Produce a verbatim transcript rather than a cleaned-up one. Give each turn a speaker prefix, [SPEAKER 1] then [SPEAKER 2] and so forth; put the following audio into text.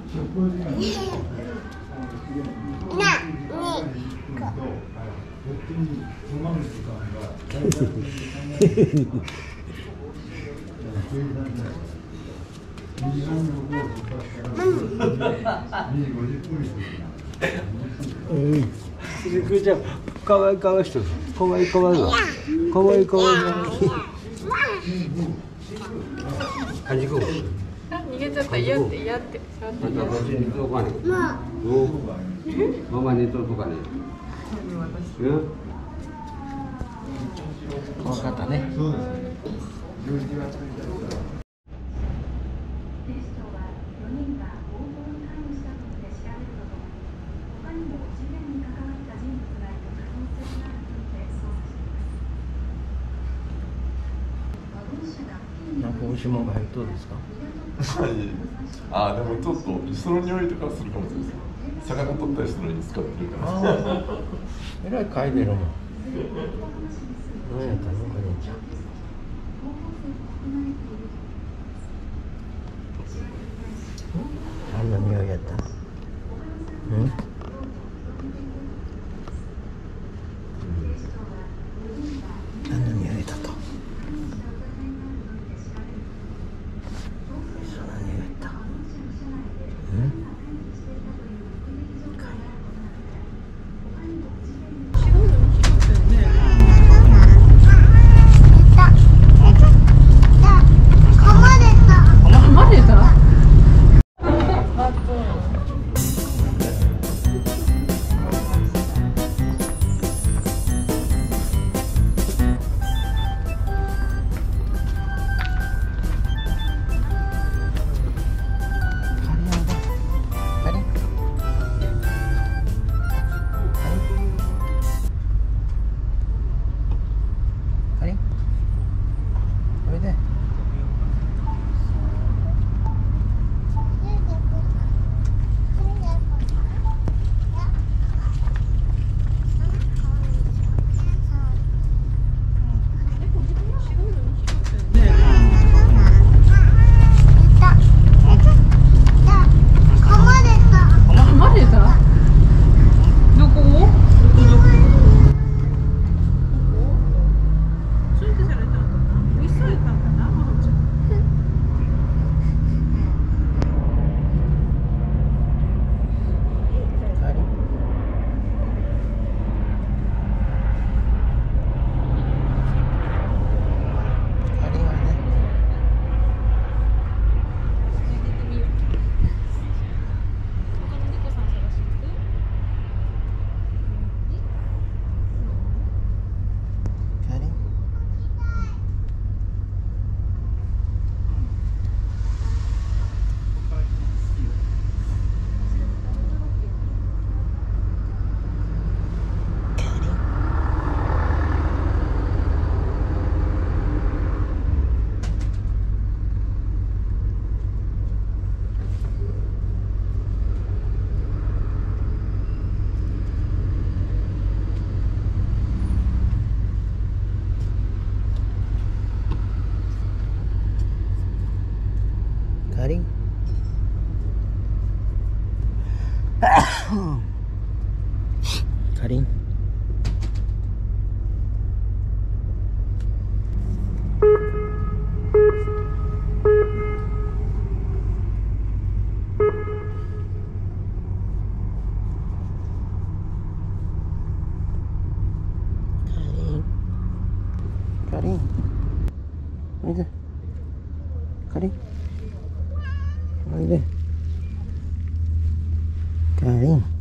[SPEAKER 1] くーちゃん、かわいいかわいい人、かわいいかわいいわ、かわいいかわいい。はじこ。
[SPEAKER 2] 逃げちゃった、嫌って嫌って。
[SPEAKER 1] あんたこっちにとかね。ママにととかね。うん。怖かったね。なんか美味しいものが入っとるんですか。
[SPEAKER 3] ああ、でもちょっとその匂いとかするかもしれないです。魚取ったりするのに使ってるから。
[SPEAKER 1] えらい嗅いでるもん。何やったの、かりんちゃん。何の匂いやった。うん。何の匂いだと。Karing. Karing. Karing. Karing. Ini. Karing. Karing.